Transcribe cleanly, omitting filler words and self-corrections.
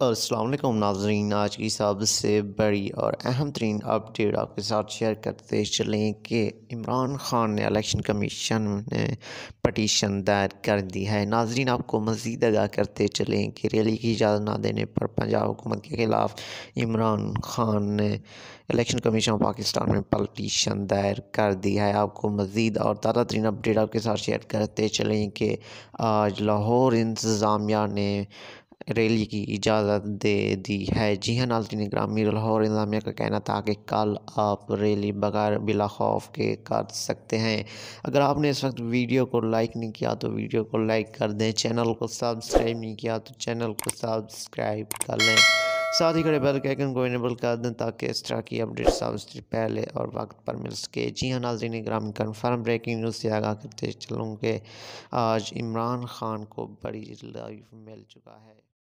अस्सलाम वालेकुम नाज़रीन, आज की सबसे बड़ी और अहम तरीन अपडेट आपके साथ शेयर करते चलें कि इमरान खान ने इलेक्शन कमीशन में पटिशन दायर कर दी है। नाज़रीन, आपको मज़ीद आगाह करते चलें कि रैली की इजाज़त ना देने पर पंजाब हुकूमत के ख़िलाफ़ इमरान खान ने इलेक्शन कमीशन पाकिस्तान में पटिशन दायर कर दी है। आपको मज़ीद और ताज़ा तरीन अपडेट आपके साथ शेयर करते चलें कि आज लाहौर इंतज़ामिया ने रैली की इजाज़त दे दी है। जी हाँ नाज़रीन ग्रामी, लाहौर इंतज़ामिया का कहना था कि कल आप रैली बगैर बिला खौफ के कर सकते हैं। अगर आपने इस वक्त वीडियो को लाइक नहीं किया तो वीडियो को लाइक कर दें, चैनल को सब्सक्राइब नहीं किया तो चैनल को सब्सक्राइब कर लें, साथ ही खड़े बेल के आइकन को इनेबल कर दें ताकि इस तरह की अपडेट सबसे पहले और वक्त पर मिल सके। जी हाँ नाज़रीन ग्रामी, कन्फर्म ब्रेकिंग न्यूज़ से आगाह करते चलूँ कि आज इमरान खान को बड़ी लाइव मिल चुका है।